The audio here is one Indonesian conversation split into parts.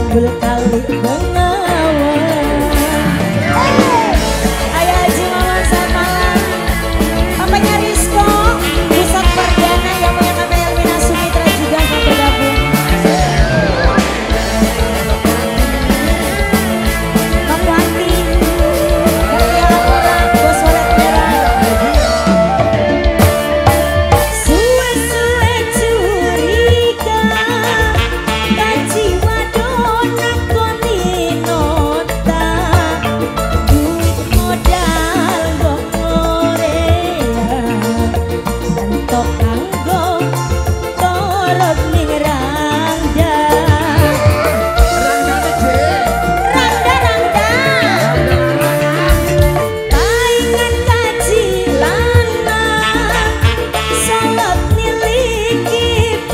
tanggul kali Bengawan. Ayo Haji Maman selamat malam. Papanya Rizko, Pusat Perdana yang punya kakak Elvina Sumitra juga akan bergabung. Bang Wati, Galia Lapora, Bos Walet Merah. Suwe-suwe curiga, kaji wadona koni nota, duit modal gorea, entok kanggo torot ning rangda. Rangda-rangda, taingan kaji lanang, salep niliki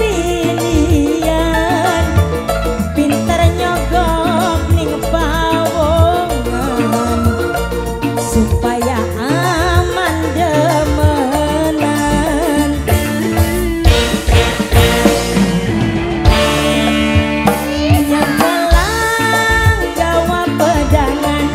pilihan, pinter nyogok ning pawongan, supaya aman demenan. Nyebelang gawa pedangan,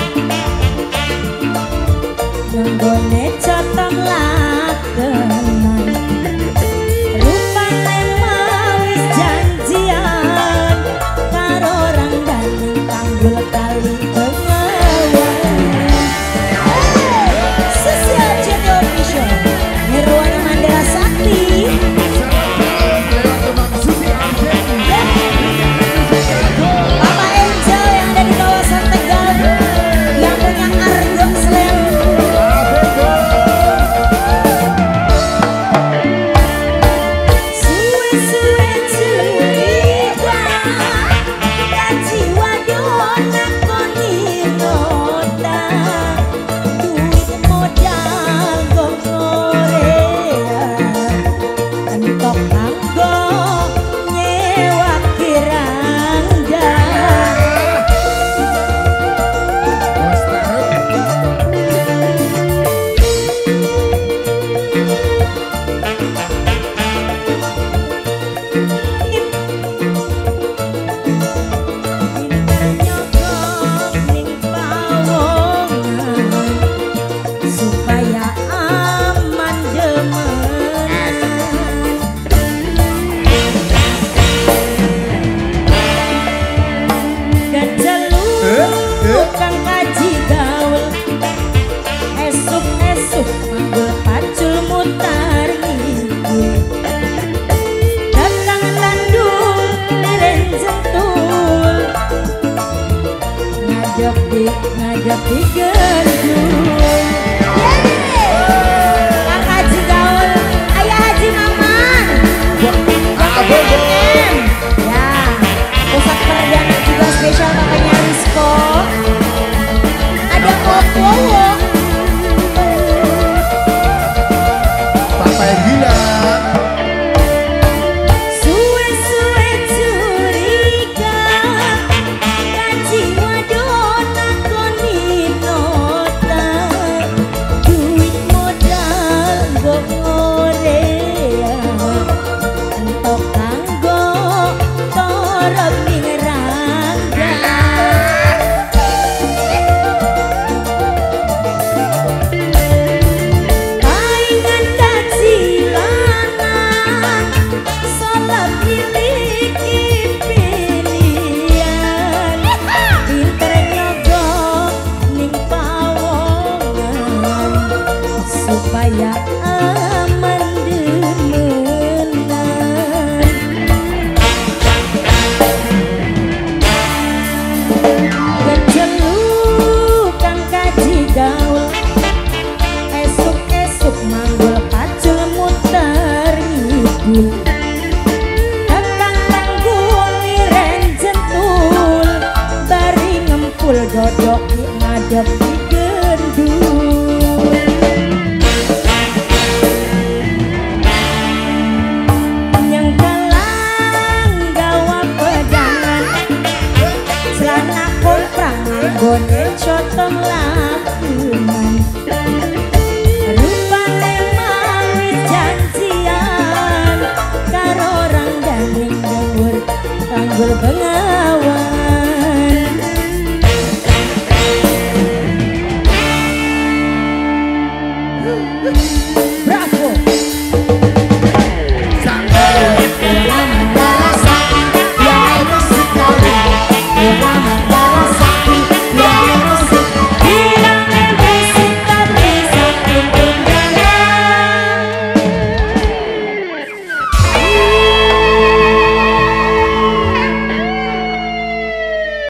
nenggone cotom lakenan, rupane mawis janjian karo rangganing tanggul kali Bengawan. Sosial Jadi Official Nirwana Mandala Sakti, Papa Angel yang ada di kawasan Tegal, yang punya Argo Slam. Suwe-suwe curiga, kaji wadona koni nota, duit modal gorea, entok kanggo nyewa kirangga. Pinter nyogok ning pawongan, supaya aman demenan. Keceluk kang kaji gaul, esuk-esuk manggul pacul mutar ngidul, datang landul liren jentul, ngadepi gendul. Kang kaji gaul, ayah Haji Maman, MM. Ya, Pusat Perdana juga spesial papanya Rizko. Ada Opowo, Papa yang gila. suwe-suwe curiga, kaji wadona koni nota, duit modal gorea, entok kanggo torot ning rangga. Taingan kaji lanang, salep niliki pilihan, pinter nyogok ning pawongan, supaya aman demenan. Keceluk kang kaji gaul, esuk-esuk manggul pacul muter ngidul, datang tanggul liren jentul, bari ngempul dodok ngadepi gendul. Nyengkelang gawa pedangan, celana komprang nganggone cotom lakenan, rupane mawis janjian karo rangganing dhuwur tanggul